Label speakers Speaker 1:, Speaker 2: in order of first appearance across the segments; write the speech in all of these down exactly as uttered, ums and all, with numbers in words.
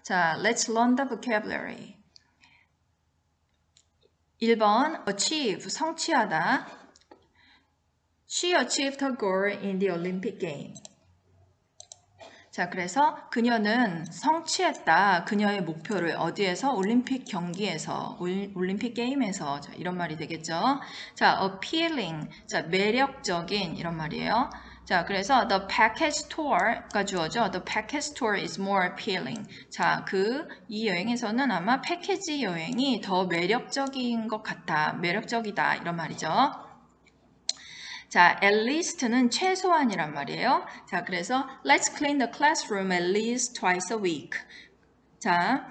Speaker 1: 자, let's learn the vocabulary. 일 번 achieve, 성취하다. She achieved her goal in the Olympic game. 자, 그래서 그녀는 성취했다. 그녀의 목표를 어디에서? 올림픽 경기에서, 올림픽 게임에서. 자, 이런 말이 되겠죠. 자, appealing, 자, 매력적인 이런 말이에요. 자, 그래서 the package tour가 주어져. The package tour is more appealing. 자, 그 이 여행에서는 아마 패키지 여행이 더 매력적인 것 같다. 매력적이다. 이런 말이죠. 자, at least는 최소한이란 말이에요. 자, 그래서 let's clean the classroom at least twice a week. 자,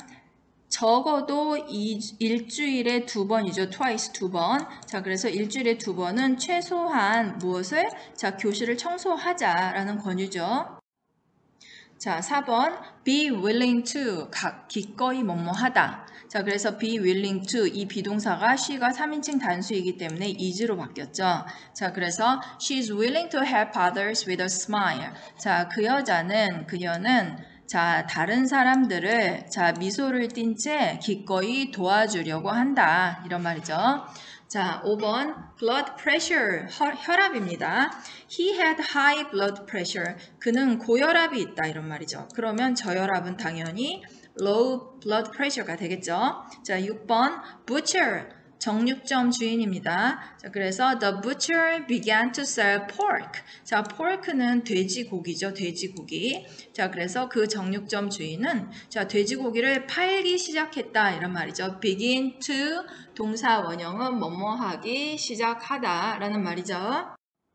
Speaker 1: 적어도 이, 일주일에 두 번이죠. twice 두 번. 자, 그래서 일주일에 두 번은 최소한 무엇을? 자, 교실을 청소하자라는 권유죠. 자, 사 번 be willing to, 기꺼이 뭐뭐하다. 자, 그래서 be willing to, 이 비동사가 she가 삼인칭 단수이기 때문에 is로 바뀌었죠. 자, 그래서 she's willing to help others with a smile. 자, 그 여자는, 그녀는 자, 다른 사람들을 자, 미소를 띤 채 기꺼이 도와주려고 한다. 이런 말이죠. 자, 오 번 blood pressure, 혈압입니다. He had high blood pressure. 그는 고혈압이 있다 이런 말이죠. 그러면 저혈압은 당연히 low blood pressure가 되겠죠. 자, 육 번 butcher, 정육점 주인입니다. 자, 그래서 the butcher began to sell pork. 자, pork는 돼지고기죠. 돼지고기. 자, 그래서 그 정육점 주인은 자, 돼지고기를 팔기 시작했다 이런 말이죠. begin to 동사 원형은 뭐뭐 하기 시작하다 라는 말이죠.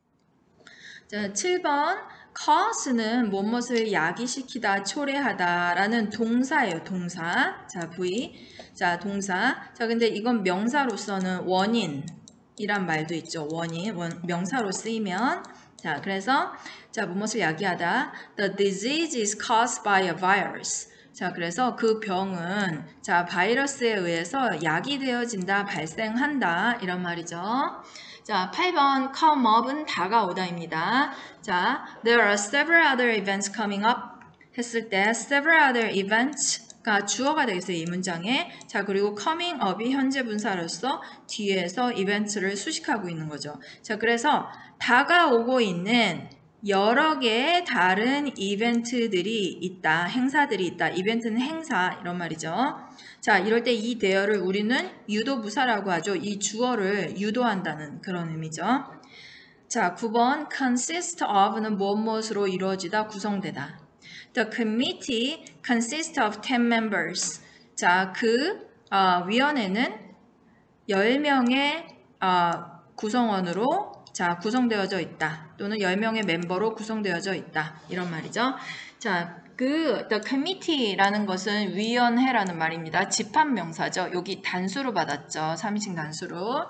Speaker 1: 자, 칠 번 cause는 무엇을 야기시키다, 초래하다 라는 동사예요. 동사. 자, V. 자, 동사. 자, 근데 이건 명사로서는 원인이란 말도 있죠. 원인. 원, 명사로 쓰이면. 자, 그래서 자, 무엇을 야기하다. The disease is caused by a virus. 자, 그래서 그 병은 자, 바이러스에 의해서 야기되어진다, 발생한다 이런 말이죠. 자, 팔 번 come up은 다가오다입니다. 자, there are several other events coming up 했을 때 several other events가 주어가 되겠어요. 이 문장에. 자, 그리고 coming up이 현재 분사로서 뒤에서 이벤트를 수식하고 있는 거죠. 자, 그래서 다가오고 있는 여러 개의 다른 이벤트들이 있다. 행사들이 있다. 이벤트는 행사 이런 말이죠. 자, 이럴 때 이 대어를 우리는 유도부사라고 하죠. 이 주어를 유도한다는 그런 의미죠. 자, 구 번 consist of는 무엇 무엇으로 이루어지다, 구성되다. The committee consists of ten members. 자, 그 어, 위원회는 열 명의 어, 구성원으로 자, 구성되어져 있다. 또는 열 명의 멤버로 구성되어져 있다. 이런 말이죠. 자, 그 the committee라는 것은 위원회라는 말입니다. 집합명사죠. 여기 단수로 받았죠. 삼인칭 단수로.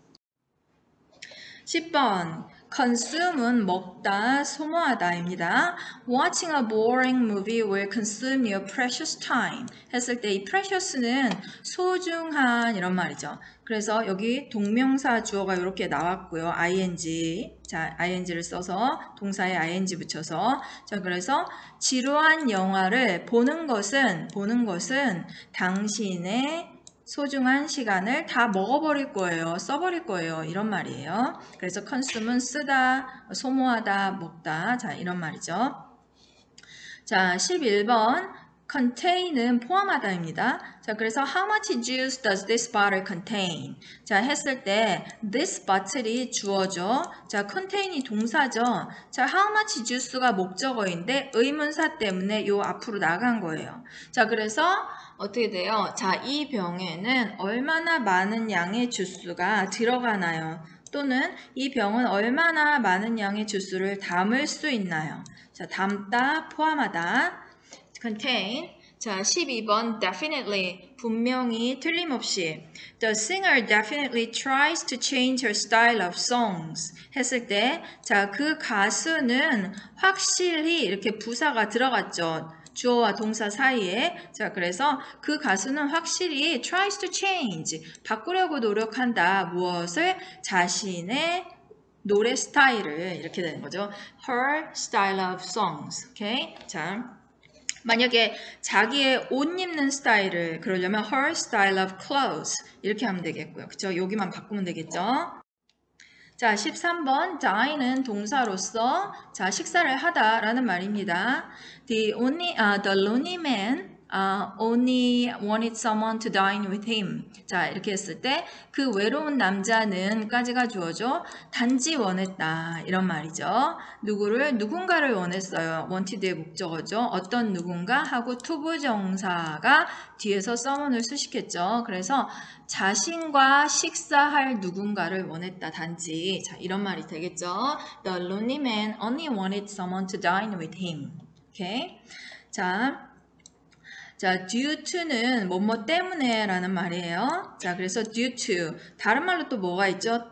Speaker 1: 십 번 consume은 먹다, 소모하다입니다. Watching a boring movie will consume your precious time 했을 때 이 precious는 소중한 이런 말이죠. 그래서 여기 동명사 주어가 이렇게 나왔고요. ing, 자 ing를 써서 동사에 ing 붙여서 자 그래서 지루한 영화를 보는 것은 보는 것은 당신의 소중한 시간을 다 먹어버릴 거예요. 써버릴 거예요. 이런 말이에요. 그래서 consume은 쓰다, 소모하다, 먹다. 자, 이런 말이죠. 자, 십일 번 contain은 포함하다입니다. 자, 그래서 how much juice does this bottle contain? 자, 했을 때 this bottle이 주어죠. 자, contain이 동사죠. 자, how much juice가 목적어인데 의문사 때문에 요 앞으로 나간 거예요. 자, 그래서 어떻게 돼요? 자, 이 병에는 얼마나 많은 양의 주스가 들어가나요? 또는 이 병은 얼마나 많은 양의 주스를 담을 수 있나요? 자, 담다, 포함하다. contain. 자, 십이 번 definitely, 분명히, 틀림없이. The singer definitely tries to change her style of songs 했을 때, 자, 그 가수는 확실히 이렇게 부사가 들어갔죠. 주어와 동사 사이에. 자, 그래서 그 가수는 확실히 tries to change, 바꾸려고 노력한다. 무엇을? 자신의 노래 스타일을 이렇게 되는 거죠. Her style of songs. 오케이? 자, 만약에 자기의 옷 입는 스타일을 그러려면 her style of clothes 이렇게 하면 되겠고요. 그쵸? 여기만 바꾸면 되겠죠? 자, 십삼 번 dine은 동사로서 자, 식사를 하다라는 말입니다. The only, uh, the lonely man uh, only wanted someone to dine with him. 자, 이렇게 했을 때 그 외로운 남자는 까지가 주어져 단지 원했다 이런 말이죠. 누구를 누군가를 원했어요. wanted의 목적어죠. 어떤 누군가 하고 투부정사가 뒤에서 someone을 수식했죠. 그래서 자신과 식사할 누군가를 원했다 단지. 자, 이런 말이 되겠죠. The lonely man only wanted someone to dine with him. 오케이. 자, 자, due to는 뭐뭐 때문에 라는 말이에요. 자, 그래서 due to 다른 말로 또 뭐가 있죠?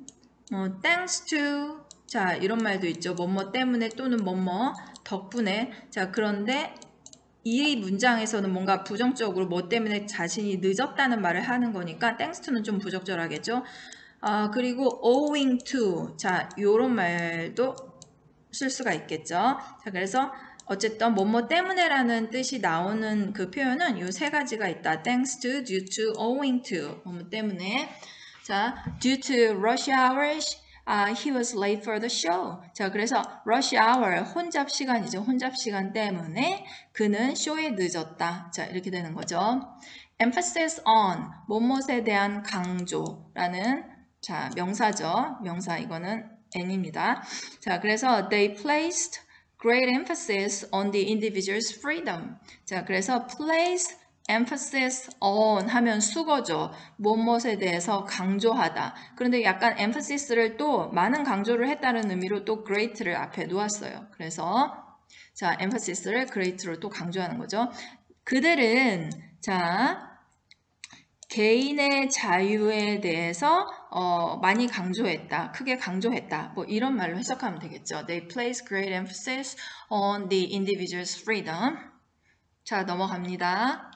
Speaker 1: 어, thanks to 자, 이런 말도 있죠. 뭐뭐 때문에 또는 뭐뭐 덕분에. 자, 그런데 이 문장에서는 뭔가 부정적으로 뭐 때문에 자신이 늦었다는 말을 하는 거니까 thanks to는 좀 부적절하겠죠. 아, 그리고 owing to 자, 요런 말도 쓸 수가 있겠죠. 자, 그래서 어쨌든 뭐뭐 때문에라는 뜻이 나오는 그 표현은 요 세 가지가 있다. thanks to, due to, owing to 뭐뭐 때문에. 자, due to rush hours Uh, he was late for the show. 자, 그래서 rush hour, 혼잡 시간이죠. 혼잡 시간 때문에 그는 쇼에 늦었다. 자, 이렇게 되는 거죠. emphasis on, 뭐뭇에 대한 강조라는 자, 명사죠. 명사 이거는 n입니다. 자, 그래서 they placed great emphasis on the individual's freedom. 자, 그래서 place emphasis on 하면 수거죠. 무엇에 대해서 강조하다. 그런데 약간 emphasis를 또 많은 강조를 했다는 의미로 또 great를 앞에 놓았어요. 그래서 자, emphasis,를 great로 또 강조하는 거죠. 그들은 자 개인의 자유에 대해서 어, 많이 강조했다. 크게 강조했다. 뭐 이런 말로 해석하면 되겠죠. They place great emphasis on the individual's freedom. 자, 넘어갑니다.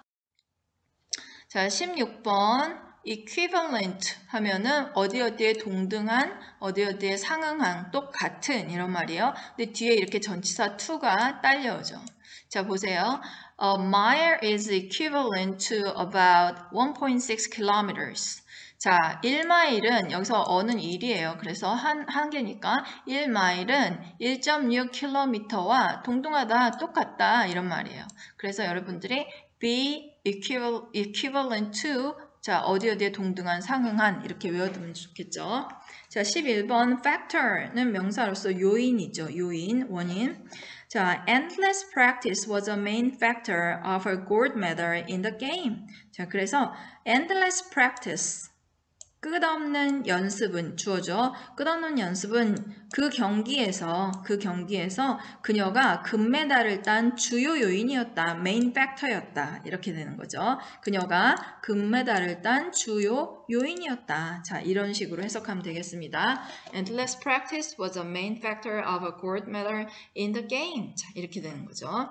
Speaker 1: 자, 십육 번 equivalent 하면은 어디 어디에 동등한, 어디 어디에 상응한, 똑같은 이런 말이에요. 근데 뒤에 이렇게 전치사 to가 딸려오죠. 자, 보세요. A mile is equivalent to about one point six kilometers. 자, 일 마일은 여기서 어는 일이에요. 그래서 한, 한 개니까 일 마일은 일 점 육 킬로미터와 동등하다, 똑같다 이런 말이에요. 그래서 여러분들이 be equivalent to 자, 어디 어디에 동등한, 상응한 이렇게 외워두면 좋겠죠. 자, 십일 번 factor는 명사로서 요인이죠. 요인, 원인. 자, endless practice was a main factor of her gold medal in the game. 자, 그래서 endless practice 끝없는 연습은 주어져. 끝없는 연습은 그 경기에서 그 경기에서 그녀가 금메달을 딴 주요 요인이었다. main factor였다. 이렇게 되는 거죠. 그녀가 금메달을 딴 주요 요인이었다. 자, 이런 식으로 해석하면 되겠습니다. Endless practice was a main factor of a gold medal in the game. 자, 이렇게 되는 거죠.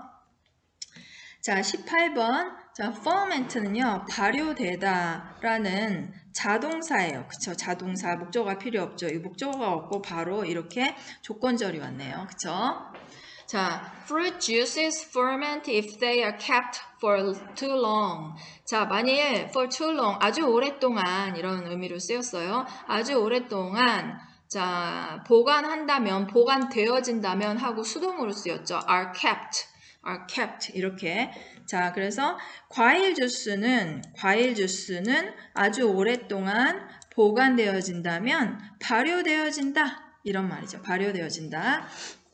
Speaker 1: 자, 십팔 번. 자, ferment는요, 발효되다 라는 자동사예요. 그쵸? 자동사. 목적어가 필요 없죠. 이 목적어가 없고 바로 이렇게 조건절이 왔네요. 그쵸? 자, fruit juices ferment if they are kept for too long. 자, 만일 for too long, 아주 오랫동안 이런 의미로 쓰였어요. 아주 오랫동안 자, 보관한다면, 보관되어진다면 하고 수동으로 쓰였죠. are kept. are kept 이렇게. 자, 그래서 과일 주스는 과일 주스는 아주 오랫동안 보관되어진다면 발효되어진다 이런 말이죠. 발효되어진다.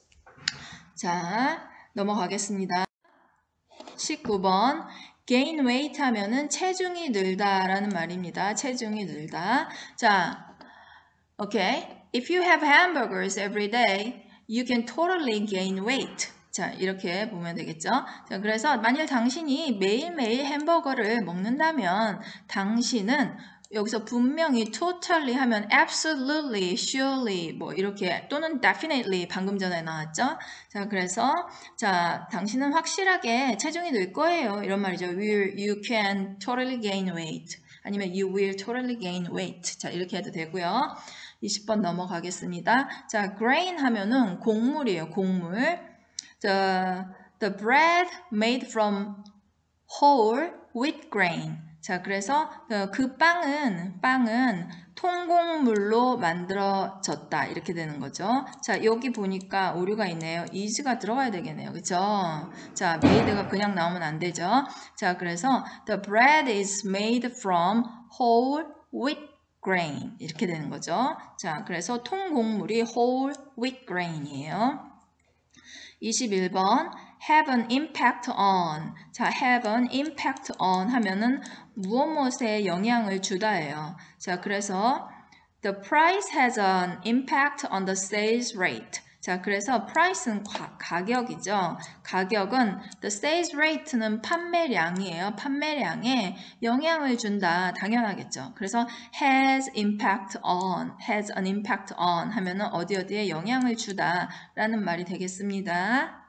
Speaker 1: 자, 넘어가겠습니다. 십구 번 gain weight 하면은 체중이 늘다라는 말입니다. 체중이 늘다. 자, 오케이. If you have hamburgers every day, you can totally gain weight. 자, 이렇게 보면 되겠죠. 자, 그래서 만일 당신이 매일매일 햄버거를 먹는다면 당신은 여기서 분명히 totally 하면 absolutely, surely 뭐 이렇게 또는 definitely 방금 전에 나왔죠. 자, 그래서 자, 당신은 확실하게 체중이 늘 거예요. 이런 말이죠. Will you can totally gain weight. 아니면 you will totally gain weight. 자, 이렇게 해도 되고요. 이십 번 넘어가겠습니다. 자, grain 하면은 곡물이에요. 곡물. 자, the bread made from whole wheat grain. 자, 그래서 그 빵은 빵은 통곡물로 만들어졌다 이렇게 되는 거죠. 자, 여기 보니까 오류가 있네요. is가 들어가야 되겠네요. 그쵸? 자, made가 그냥 나오면 안 되죠. 자, 그래서 the bread is made from whole wheat grain 이렇게 되는 거죠. 자, 그래서 통곡물이 whole wheat grain이에요. 이십일 번 have an impact on. 자, have an impact on 하면은 무엇 무엇에 영향을 주다예요. 자, 그래서 the price has an impact on the sales rate. 자, 그래서 price는 가, 가격이죠. 가격은 the sales rate는 판매량이에요. 판매량에 영향을 준다. 당연하겠죠. 그래서 has impact on, has an impact on 하면은 어디 어디에 영향을 주다 라는 말이 되겠습니다.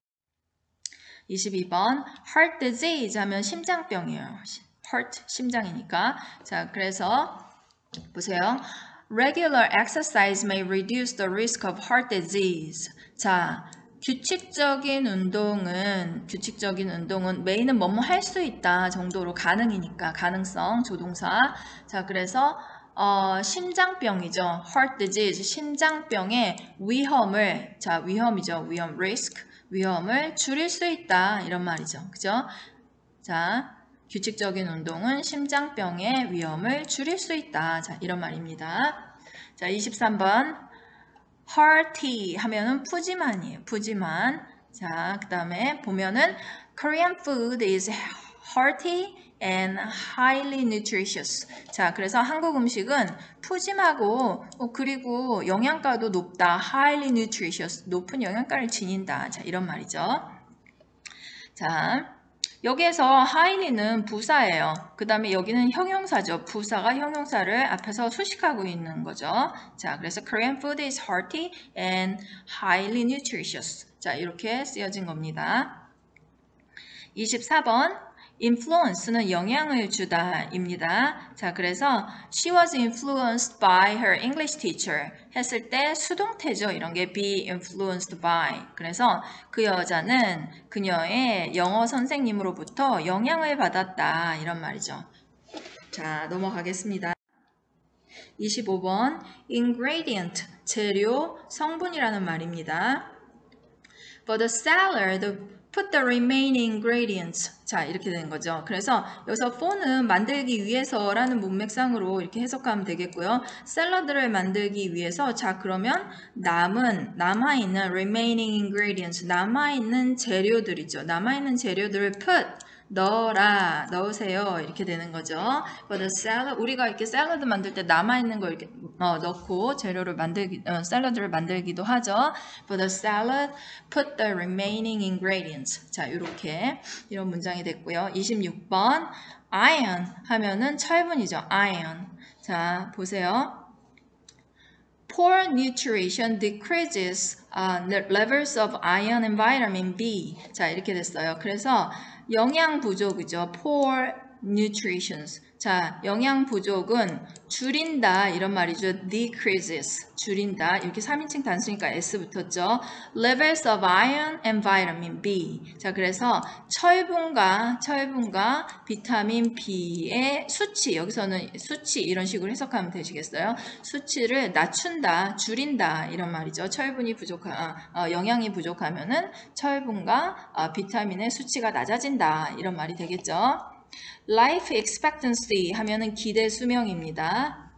Speaker 1: 이십이 번 heart disease 하면 심장병이에요. heart, 심장이니까. 자, 그래서 보세요. Regular exercise may reduce the risk of heart disease. 자, 규칙적인 운동은 규칙적인 운동은 메인은 뭐뭐 할 수 있다 정도로 가능이니까 가능성 조동사. 자, 그래서 어, 심장병이죠. heart disease, 심장병의 위험을 자, 위험이죠. 위험, risk, 위험을 줄일 수 있다 이런 말이죠. 그죠? 자, 규칙적인 운동은 심장병의 위험을 줄일 수 있다. 자, 이런 말입니다. 자, 이십삼 번 hearty 하면은 푸짐한이에요. 푸짐한. 자, 그 다음에 보면은 Korean food is hearty and highly nutritious. 자, 그래서 한국 음식은 푸짐하고 어, 그리고 영양가도 높다. highly nutritious. 높은 영양가를 지닌다. 자, 이런 말이죠. 자, 여기에서 highly는 부사예요. 그 다음에 여기는 형용사죠. 부사가 형용사를 앞에서 수식하고 있는 거죠. 자, 그래서 Korean food is hearty and highly nutritious. 자, 이렇게 쓰여진 겁니다. 이십사 번 influence는 영향을 주다입니다. 자, 그래서 she was influenced by her English teacher 했을 때 수동태죠. 이런 게 be influenced by. 그래서 그 여자는 그녀의 영어 선생님으로부터 영향을 받았다. 이런 말이죠. 자, 넘어가겠습니다. 이십오 번 ingredient, 재료, 성분이라는 말입니다. For the salad, put the remaining ingredients. 자, 이렇게 되는 거죠. 그래서 여기서 for는 만들기 위해서라는 문맥상으로 이렇게 해석하면 되겠고요. 샐러드를 만들기 위해서 자, 그러면 남은 남아있는 remaining ingredients, 남아있는 재료들이죠. 남아있는 재료들을 put 넣어라, 넣으세요. 이렇게 되는 거죠. For the salad, 우리가 이렇게 샐러드 만들 때 남아있는 거 이렇게 어, 넣고 재료를 만들기, 어, 샐러드를 만들기도 하죠. For the salad, put the remaining ingredients. 자, 이렇게 이런 문장이 됐고요. 이십육 번 iron 하면은 철분이죠. iron. 자, 보세요. Poor nutrition decreases uh, the levels of iron and vitamin B. 자, 이렇게 됐어요. 그래서 영양 부족이죠. Poor nutrition. 자, 영양 부족은 줄인다 이런 말이죠. decreases. 줄인다. 이렇게 삼 인칭 단수니까 S 붙었죠. levels of iron and vitamin B. 자, 그래서 철분과 철분과 비타민 B의 수치. 여기서는 수치 이런 식으로 해석하면 되시겠어요? 수치를 낮춘다, 줄인다 이런 말이죠. 철분이 부족한 어, 영양이 부족하면은 철분과 어, 비타민의 수치가 낮아진다 이런 말이 되겠죠. Life expectancy 하면은 기대 수명입니다.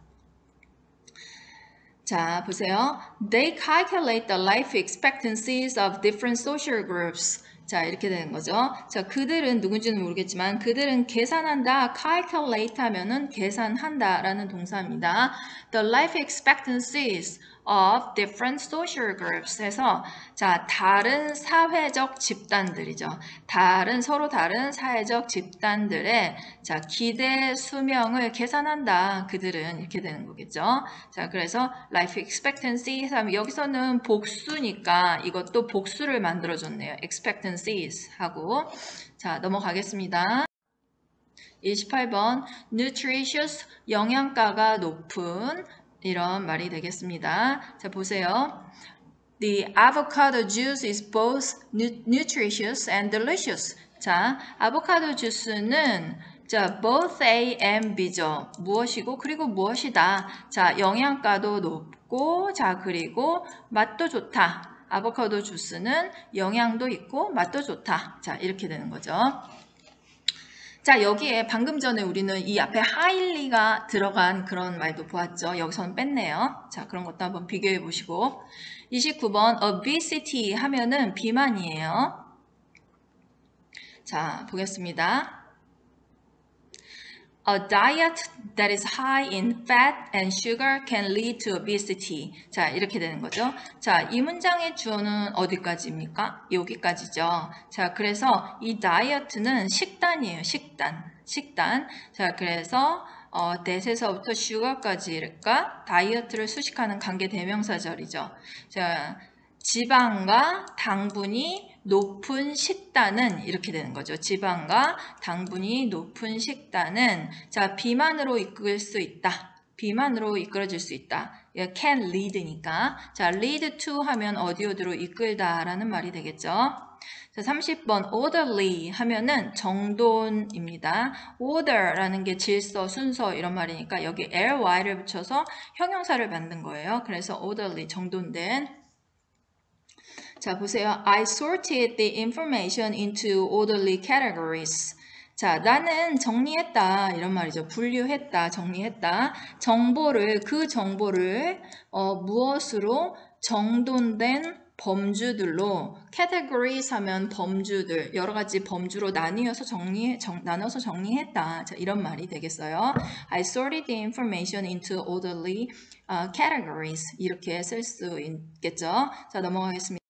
Speaker 1: 자, 보세요. They calculate the life expectancies of different social groups. 자, 이렇게 되는 거죠. 자, 그들은 누군지는 모르겠지만 그들은 계산한다. calculate 하면은 계산한다 라는 동사입니다. The life expectancies of different social groups 해서 자, 다른 사회적 집단들이죠. 다른 서로 다른 사회적 집단들의 자, 기대 수명을 계산한다. 그들은 이렇게 되는 거겠죠. 자, 그래서 life expectancy 여기서는 복수니까 이것도 복수를 만들어 줬네요. expectancies 하고 자, 넘어가겠습니다. 이십팔 번 nutritious 영양가가 높은 이런 말이 되겠습니다. 자, 보세요. The avocado juice is both nutritious and delicious. 자, 아보카도 주스는 자, both A and B죠. 무엇이고 그리고 무엇이다. 자, 영양가도 높고 자, 그리고 맛도 좋다. 아보카도 주스는 영양도 있고 맛도 좋다. 자, 이렇게 되는 거죠. 자, 여기에 방금 전에 우리는 이 앞에 highly가 들어간 그런 말도 보았죠. 여기서는 뺐네요. 자, 그런 것도 한번 비교해 보시고. 이십구 번 obesity 하면은 비만이에요. 자, 보겠습니다. A diet that is high in fat and sugar can lead to obesity. 자, 이렇게 되는 거죠. 자, 이 문장의 주어는 어디까지입니까? 여기까지죠. 자, 그래서 이 다이어트는 식단이에요. 식단. 식단. 자, 그래서 어, that에서부터 sugar까지가 다이어트를 수식하는 관계 대명사절이죠. 자, 지방과 당분이 높은 식단은 이렇게 되는 거죠. 지방과 당분이 높은 식단은 자, 비만으로 이끌 수 있다. 비만으로 이끌어질 수 있다. can lead니까. 자, lead to 하면 어디 어디로 이끌다 라는 말이 되겠죠. 자, 삼십 번 orderly 하면은 정돈입니다. order라는 게 질서, 순서 이런 말이니까 여기 ly를 붙여서 형용사를 만든 거예요. 그래서 orderly 정돈된. 자, 보세요. I sorted the information into orderly categories. 자, 나는 정리했다. 이런 말이죠. 분류했다. 정리했다. 정보를, 그 정보를 어, 무엇으로 정돈된 범주들로 categories 하면 범주들, 여러 가지 범주로 나뉘어서 정리, 정, 나눠서 정리했다. 자, 이런 말이 되겠어요. I sorted the information into orderly uh, categories. 이렇게 쓸 수 있겠죠. 자, 넘어가겠습니다.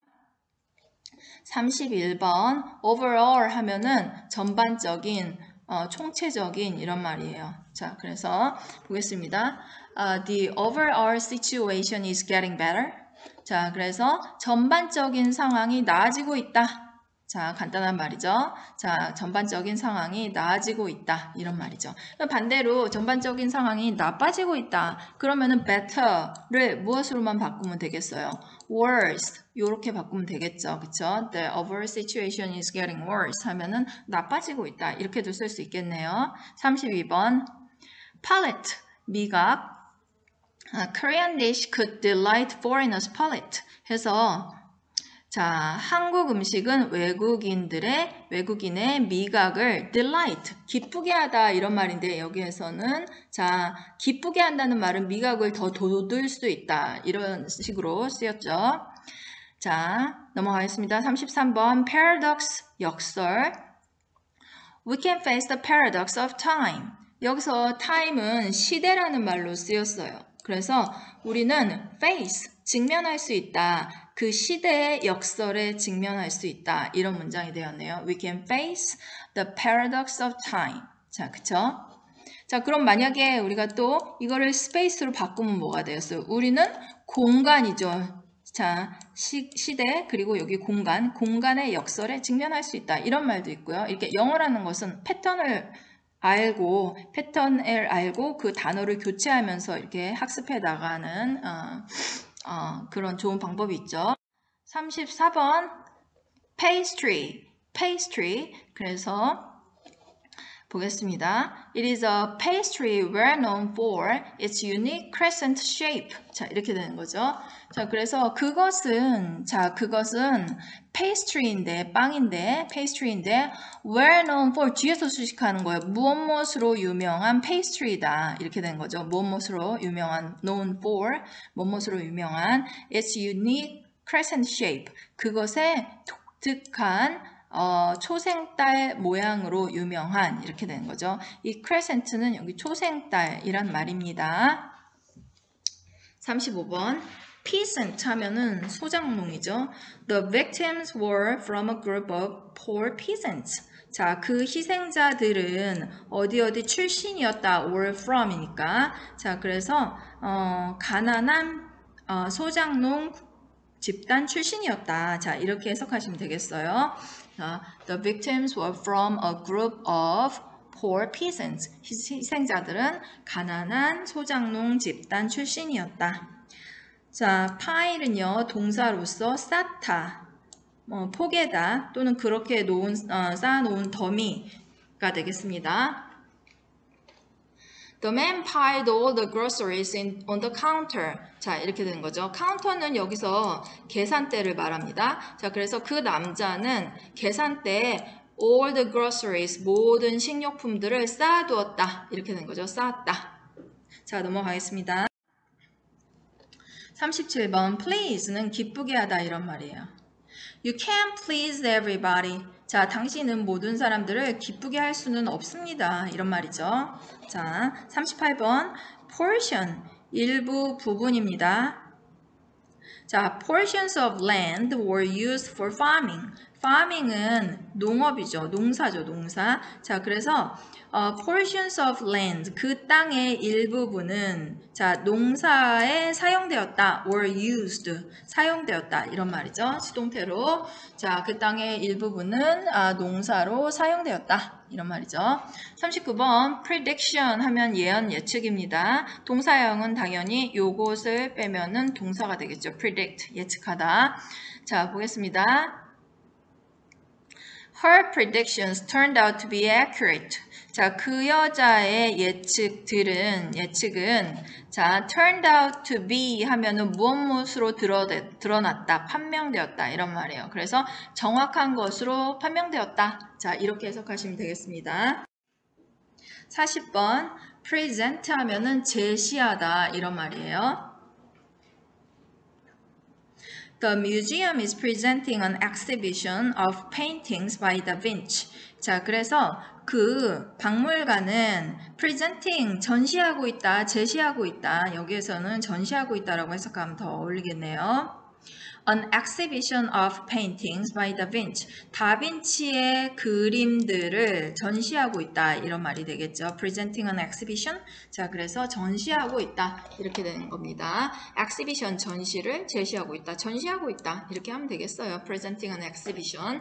Speaker 1: 삼십일 번 overall 하면은 전반적인 어, 총체적인 이런 말이에요. 자, 그래서 보겠습니다. Uh, the overall situation is getting better. 자, 그래서 전반적인 상황이 나아지고 있다. 자, 간단한 말이죠. 자, 전반적인 상황이 나아지고 있다. 이런 말이죠. 반대로 전반적인 상황이 나빠지고 있다. 그러면은 better를 무엇으로만 바꾸면 되겠어요? worse. 이렇게 바꾸면 되겠죠. 그쵸? The overall situation is getting worse 하면은 나빠지고 있다. 이렇게도 쓸 수 있겠네요. 삼십이 번 palate. 미각. Uh, Korean dish could delight foreigners' palate. 해서 자, 한국 음식은 외국인들의, 외국인의 미각을 delight, 기쁘게 하다 이런 말인데 여기에서는 자, 기쁘게 한다는 말은 미각을 더 돋을 수 있다. 이런 식으로 쓰였죠. 자, 넘어가겠습니다. 삼십삼 번 paradox, 역설. We can face the paradox of time. 여기서 time은 시대라는 말로 쓰였어요. 그래서 우리는 face, 직면할 수 있다. 그 시대의 역설에 직면할 수 있다. 이런 문장이 되었네요. We can face the paradox of time. 자, 그쵸? 자, 그럼 만약에 우리가 또 이거를 스페이스로 바꾸면 뭐가 되었어요? 우리는 공간이죠. 자, 시, 시대 그리고 여기 공간, 공간의 역설에 직면할 수 있다. 이런 말도 있고요. 이렇게 영어라는 것은 패턴을 알고 패턴을 알고 그 단어를 교체하면서 이렇게 학습해 나가는 어, 어, 그런 좋은 방법이 있죠. 삼십사 번 pastry, pastry. 그래서 보겠습니다. It is a pastry well known for its unique crescent shape. 자, 이렇게 되는 거죠. 자, 그래서 그것은, 자, 그것은 pastry인데, 빵인데, pastry인데, well known for, 뒤에서 수식하는 거예요. 무엇 무엇으로 유명한 pastry다. 이렇게 되는 거죠. 무엇 무엇으로 유명한, known for, 무엇 무엇으로 유명한 its unique crescent shape. 그것의 독특한 어, 초생달 모양으로 유명한 이렇게 되는 거죠. 이 crescent는 여기 초생달이란 말입니다. 삼십오 번 peasant 하면은 소작농이죠. The victims were from a group of poor peasants. 자, 그 희생자들은 어디 어디 출신이었다. were from이니까. 자, 그래서 어, 가난한 어, 소작농 집단 출신이었다. 자, 이렇게 해석하시면 되겠어요. 자, the victims were from a group of poor peasants. 희생자들은 가난한 소작농 집단 출신이었다. 자, 파일은요, 동사로서 쌓다, 뭐, 포개다, 또는 그렇게 놓은, 어, 쌓아놓은 더미가 되겠습니다. The man piled all the groceries in, on the counter. 자, 이렇게 되는 거죠. 카운터는 여기서 계산대를 말합니다. 자, 그래서 그 남자는 계산대에 all the groceries, 모든 식료품들을 쌓아두었다. 이렇게 되는 거죠. 쌓았다. 자, 넘어가겠습니다. 삼십칠 번 please는 기쁘게 하다 이런 말이에요. You can't please everybody. 자, 당신은 모든 사람들을 기쁘게 할 수는 없습니다. 이런 말이죠. 자, 삼십팔 번 portion, 일부 부분입니다. 자, portions of land were used for farming. farming은 농업이죠. 농사죠. 농사. 자, 그래서 어, portions of land, 그 땅의 일부분은 자, 농사에 사용되었다. were used, 사용되었다. 이런 말이죠. 수동태로. 자, 그 땅의 일부분은 아, 농사로 사용되었다. 이런 말이죠. 삼십구 번 prediction 하면 예언, 예측입니다. 동사형은 당연히 요것을 빼면은 동사가 되겠죠. predict, 예측하다. 자, 보겠습니다. Her predictions turned out to be accurate. 자, 그 여자의 예측들은, 예측은, 자, turned out to be 하면은 무엇 무엇으로 드러, 드러났다, 판명되었다, 이런 말이에요. 그래서 정확한 것으로 판명되었다. 자, 이렇게 해석하시면 되겠습니다. 사십 번, present 하면은 제시하다, 이런 말이에요. The museum is presenting an exhibition of paintings by Da Vinci. 자, 그래서 그 박물관은 presenting, 전시하고 있다, 제시하고 있다. 여기에서는 전시하고 있다라고 해석하면 더 어울리겠네요. An exhibition of paintings by Da Vinci. 다빈치의 그림들을 전시하고 있다. 이런 말이 되겠죠. Presenting an exhibition. 자, 그래서 전시하고 있다. 이렇게 되는 겁니다. exhibition, 전시를 제시하고 있다. 전시하고 있다. 이렇게 하면 되겠어요. Presenting an exhibition.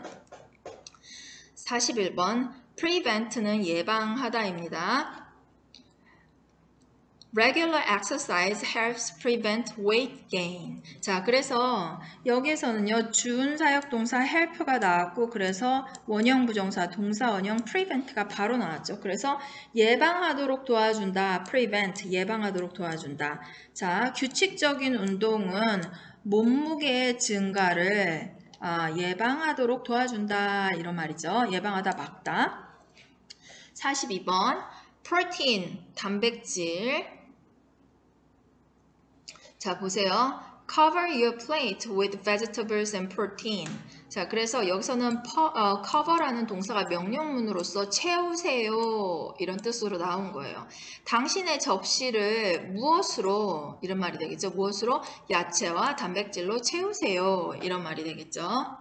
Speaker 1: 사십일 번. prevent는 예방하다입니다. Regular exercise helps prevent weight gain. 자, 그래서 여기에서는요, 준사역동사 help가 나왔고, 그래서 원형 부정사, 동사 원형 prevent가 바로 나왔죠. 그래서 예방하도록 도와준다, prevent, 예방하도록 도와준다. 자, 규칙적인 운동은 몸무게의 증가를 아, 예방하도록 도와준다, 이런 말이죠. 예방하다, 막다. 사십이 번, protein, 단백질. 자, 보세요. Cover your plate with vegetables and protein. 자, 그래서 여기서는 퍼, 어, cover라는 동사가 명령문으로서 채우세요. 이런 뜻으로 나온 거예요. 당신의 접시를 무엇으로, 이런 말이 되겠죠. 무엇으로? 야채와 단백질로 채우세요. 이런 말이 되겠죠.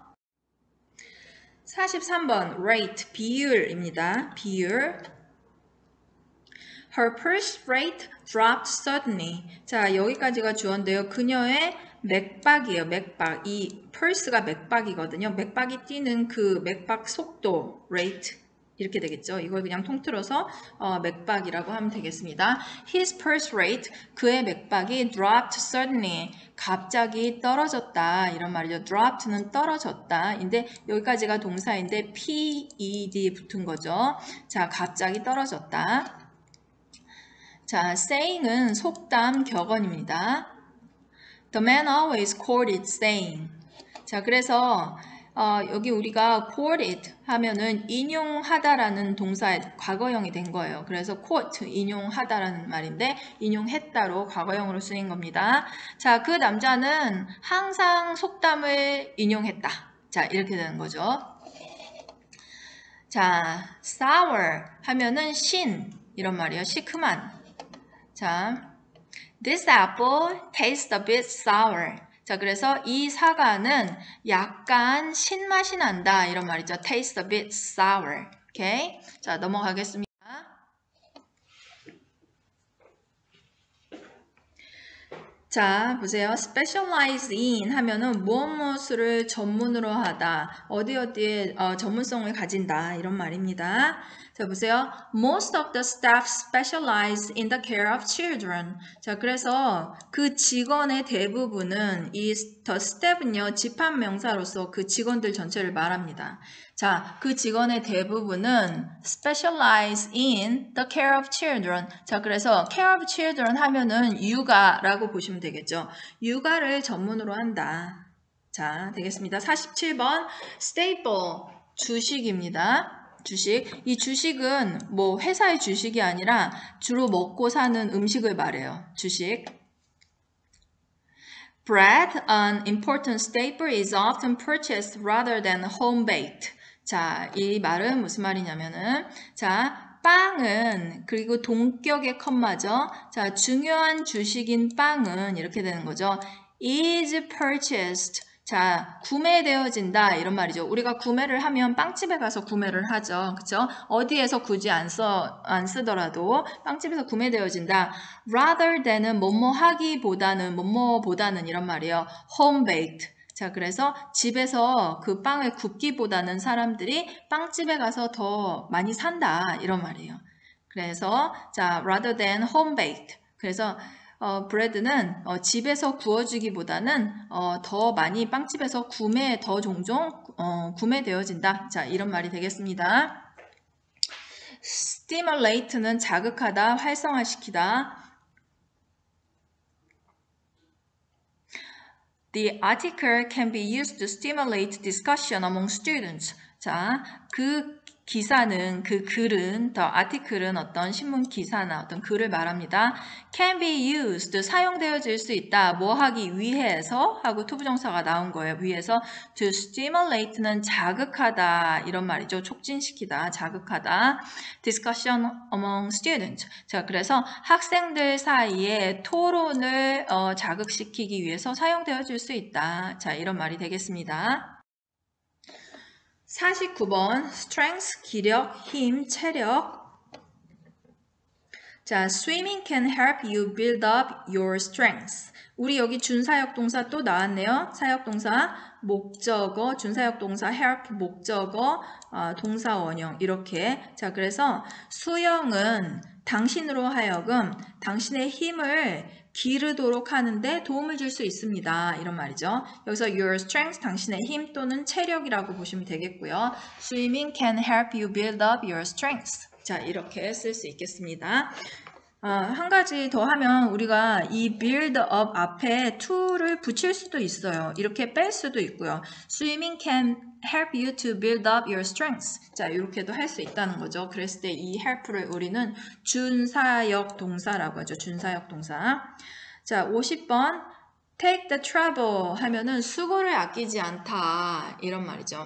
Speaker 1: 사십삼 번, rate, 비율입니다. 비율. Her pulse rate dropped suddenly. 자, 여기까지가 주어인데요. 그녀의 맥박이에요. 맥박. 이 pulse가 맥박이거든요. 맥박이 뛰는 그 맥박 속도, rate. 이렇게 되겠죠. 이걸 그냥 통틀어서 어, 맥박이라고 하면 되겠습니다. His pulse rate, 그의 맥박이 dropped suddenly, 갑자기 떨어졌다. 이런 말이죠. dropped는 떨어졌다. 인데 여기까지가 동사인데 ped 붙은 거죠. 자, 갑자기 떨어졌다. 자, saying은 속담, 격언입니다. The man always quoted saying. 자, 그래서 어, 여기 우리가 quoted 하면은 인용하다라는 동사의 과거형이 된 거예요. 그래서 quote, 인용하다라는 말인데 인용했다로 과거형으로 쓰인 겁니다. 자, 그 남자는 항상 속담을 인용했다. 자, 이렇게 되는 거죠. 자, sour 하면은 신, 이런 말이에요. 시큼한. 자, this apple tastes a bit sour. 자, 그래서 이 사과는 약간 신맛이 난다. 이런 말이죠. taste a bit sour. 오케이? 자, 넘어가겠습니다. 자, 보세요. specialize in 하면은 무엇 무엇을 전문으로 하다. 어디 어디에 어, 전문성을 가진다. 이런 말입니다. 자, 자, 보세요. Most of the staff specialize in the care of children. 자, 그래서 그 직원의 대부분은 이 the staff은요, 집합명사로서 그 직원들 전체를 말합니다. 자, 그 직원의 대부분은 specialize in the care of children. 자, 그래서 care of children 하면은 육아라고 보시면 되겠죠. 육아를 전문으로 한다. 자, 되겠습니다. 사십칠 번 staple, 주식입니다. 주식. 이 주식은 뭐 회사의 주식이 아니라 주로 먹고 사는 음식을 말해요. 주식. Bread, an important staple, is often purchased rather than home-baked. 자, 이 말은 무슨 말이냐면은, 자, 빵은, 그리고 동격의 컴마죠. 자, 중요한 주식인 빵은 이렇게 되는 거죠. is purchased. 자, 구매되어진다 이런 말이죠. 우리가 구매를 하면 빵집에 가서 구매를 하죠. 그쵸? 어디에서 굳이 안 써, 안 쓰더라도 빵집에서 구매되어진다. rather than은 뭐뭐 하기보다는, 뭐뭐보다는 이런 말이에요. home baked. 자, 그래서 집에서 그 빵을 굽기보다는 사람들이 빵집에 가서 더 많이 산다 이런 말이에요. 그래서 자, rather than home baked. 그래서 어, 브레드는 어, 집에서 구워주기보다는 어, 더 많이 빵집에서 구매, 더 종종 어, 구매되어진다. 자, 이런 말이 되겠습니다. stimulate는 자극하다, 활성화시키다. The article can be used to stimulate discussion among students. 자, 그 기사는, 그 글은, the article은 어떤 신문 기사나 어떤 글을 말합니다. can be used, 사용되어질 수 있다. 뭐 하기 위해서 하고 투부정사가 나온 거예요. 위해서 to stimulate는 자극하다 이런 말이죠. 촉진시키다, 자극하다. discussion among students. 자, 그래서 학생들 사이에 토론을 어, 자극시키기 위해서 사용되어질 수 있다. 자, 이런 말이 되겠습니다. 사십구 번 strength, 기력, 힘, 체력. 자, swimming can help you build up your strength. 우리 여기 준사역 동사 또 나왔네요. 사역 동사, 목적어, 준사역 동사 help, 목적어, 어, 동사 원형 이렇게. 자, 그래서 수영은 당신으로 하여금 당신의 힘을 기르도록 하는데 도움을 줄 수 있습니다. 이런 말이죠. 여기서 your strength, 당신의 힘 또는 체력이라고 보시면 되겠고요. Swimming can help you build up your strength. 자, 이렇게 쓸 수 있겠습니다. 어, 한 가지 더 하면 우리가 이 build up 앞에 to를 붙일 수도 있어요. 이렇게 뺄 수도 있고요. Swimming can help you to build up your strengths. 자, 이렇게도 할 수 있다는 거죠. 그랬을 때 이 help를 우리는 준사역 동사라고 하죠. 준사역 동사. 자, 오십 번 take the trouble 하면은 수고를 아끼지 않다 이런 말이죠.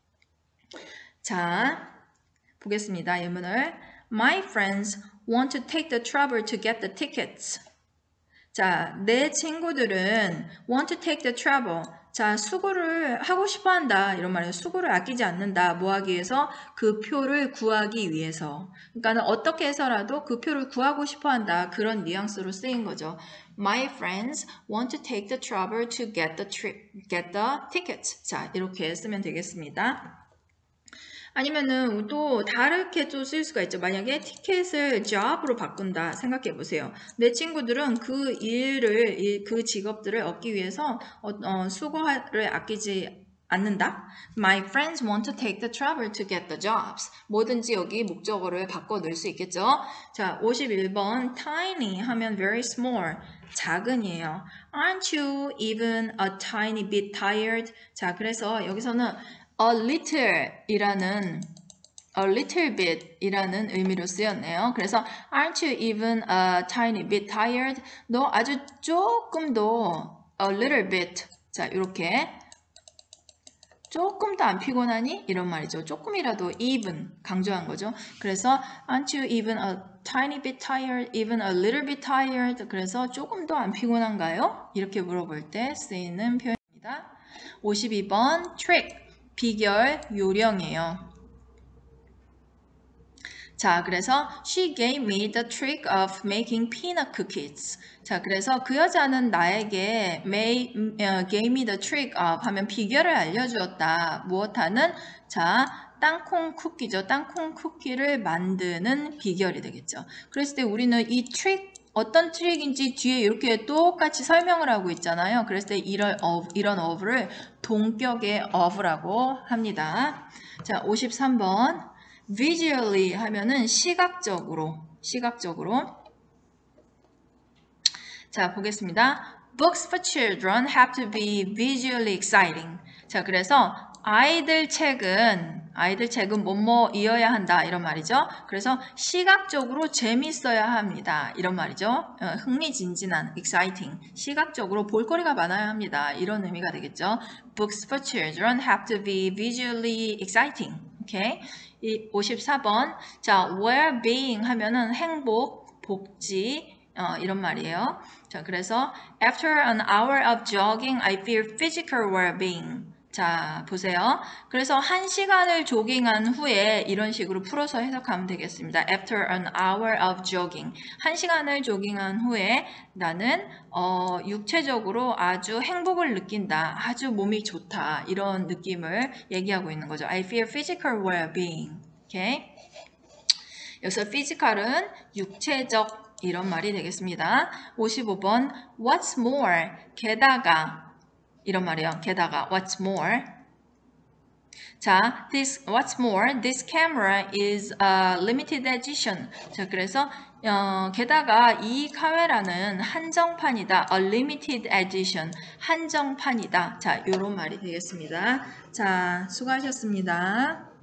Speaker 1: 자, 보겠습니다. 예문을. My friends want to take the trouble to get the tickets. 자, 내 친구들은 want to take the trouble. 자, 수고를 하고 싶어 한다. 이런 말이에요. 수고를 아끼지 않는다. 뭐 하기 위해서? 그 표를 구하기 위해서. 그러니까 어떻게 해서라도 그 표를 구하고 싶어 한다. 그런 뉘앙스로 쓰인 거죠. My friends want to take the trouble to get the, tri- get the tickets. 자, 이렇게 쓰면 되겠습니다. 아니면은 또 다르게 또 쓸 수가 있죠. 만약에 티켓을 job으로 바꾼다 생각해 보세요. 내 친구들은 그 일을, 그 직업들을 얻기 위해서 어, 어, 수고를 아끼지 않는다. My friends want to take the trouble to get the jobs. 뭐든지 여기 목적어를 바꿔 넣을 수 있겠죠. 자, 오십일 번 tiny 하면 very small. 작은이에요. Aren't you even a tiny bit tired? 자, 그래서 여기서는 a little 이라는 a little bit 이라는 의미로 쓰였네요. 그래서 aren't you even a tiny bit tired? 너 아주 조금 더 a little bit. 자, 이렇게 조금 더 안 피곤하니? 이런 말이죠. 조금이라도 even 강조한 거죠. 그래서 aren't you even a tiny bit tired? Even a little bit tired? 그래서 조금 더 안 피곤한가요? 이렇게 물어볼 때 쓰이는 표현입니다. 오십이 번 trick 비결, 요령이에요. 자, 그래서 she gave me the trick of making peanut cookies. 자, 그래서 그 여자는 나에게 made, uh, gave me the trick of 하면 비결을 알려주었다. 무엇하는? 자, 땅콩 쿠키죠. 땅콩 쿠키를 만드는 비결이 되겠죠. 그랬을 때 우리는 이 트릭, 어떤 트릭인지 뒤에 이렇게 똑같이 설명을 하고 있잖아요. 그랬을 때 이런 of, 이런 of를 동격의 of라고 합니다. 자, 오십삼 번. visually 하면은 시각적으로, 시각적으로. 자, 보겠습니다. Books for children have to be visually exciting. 자, 그래서 아이들 책은 아이들 책은 뭐뭐이어야 한다 이런 말이죠. 그래서 시각적으로 재밌어야 합니다. 이런 말이죠. 어, 흥미진진한, exciting. 시각적으로 볼거리가 많아야 합니다. 이런 의미가 되겠죠. Books for children have to be visually exciting. 오케이. 이 오십사 번. 자, well-being 하면은 행복, 복지 어, 이런 말이에요. 자, 그래서 After an hour of jogging, I feel physical well-being. 자, 보세요. 그래서 한 시간을 조깅한 후에 이런 식으로 풀어서 해석하면 되겠습니다. After an hour of jogging. 한 시간을 조깅한 후에 나는 어, 육체적으로 아주 행복을 느낀다. 아주 몸이 좋다. 이런 느낌을 얘기하고 있는 거죠. I feel physical well-being. 오케이? 여기서 physical은 육체적 이런 말이 되겠습니다. 오십오 번 What's more? 게다가 이런 말이에요. 게다가 What's more? 자, this What's more? This camera is a limited edition. 자, 그래서 어, 게다가 이 카메라는 한정판이다. A limited edition. 한정판이다. 자, 이런 말이 되겠습니다. 자, 수고하셨습니다.